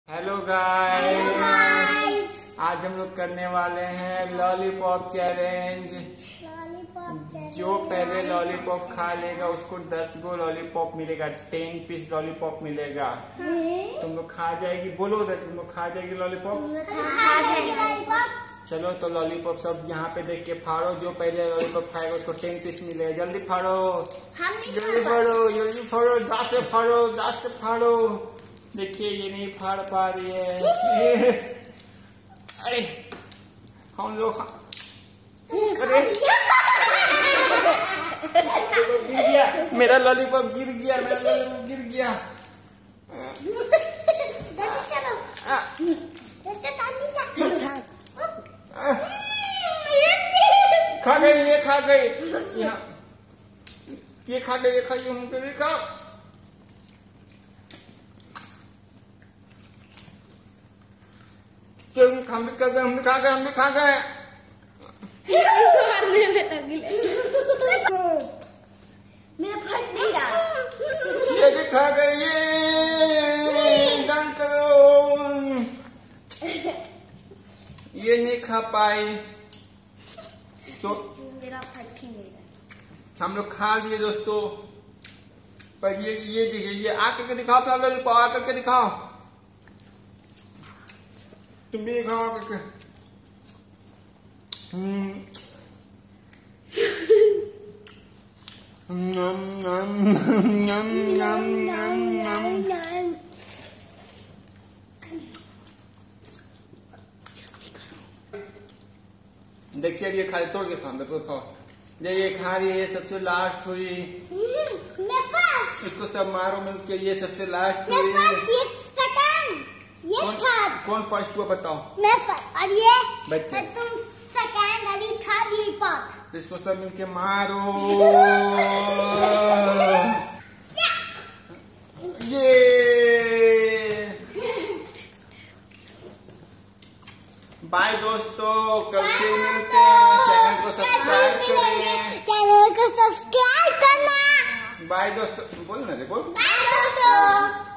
Hello guys, आज हम लोग करने वाले हैं लॉलीपॉप चैलेंज। जो पहले लॉलीपॉप खा लेगा उसको 10 गो लॉलीपॉप मिलेगा, 10 पीस लॉलीपॉप मिलेगा। तुम लोग खा जाएगी, बोलो उधर, तुम लोग खा जाएगी लॉलीपॉप। चलो तो लॉलीपॉप सब यहाँ पे देख के फाड़ो। जो पहले लॉलीपॉप खाएगा उसको 10 पीस मिलेगा। जल्दी फाड़ो, जल्दी फाड़ो, जल्दी फाड़ो, दांत से फाड़ो, दांत से फाड़ो। देखिए ये नहीं फाड़ पा रही है। अरे हम लोग अरे गिर गया, मेरा लॉलीपॉप गिर गया, मेरा लॉलीपॉप गिर गया। खा गई, ये खा गई, ये खा गई, ये खा गई। उनको दिखाओ, हम भी खा गए, हम भी खा गए, हम भी खा गए। मेरा फट नहीं रहा। ये भी खा गए, ये डन करो। ये नहीं खा पाई तो मेरा फट ही नहीं रहा। हम लोग खा लिए दोस्तों। पर ये देखिए, ये आकर के दिखाओ अपना लॉलीपॉप, आकर के दिखाओ, तुम भी दिखाओ आकर के। देखिए अब ये खा, तोड़ के खाओ, देखो खाओ। ये खा रही है, ये सबसे लास्ट हुई। इसको सब मारो मिलके, ये सबसे लास्ट हुई। कौन फर्स्ट हुआ बताओ? मैं फर्स्ट, और ये तुम सेकंड, और ये थर्ड, ये फोर्थ। इसको सब मिलके मारो। ये बाय दोस्तों, कल से मिलते हैं। चैनल को सब्सक्राइब करें, चैनल को सब्सक्राइब करना। बाय दोस्तों, बोल ना रे, बोल। बाय दोस्तों।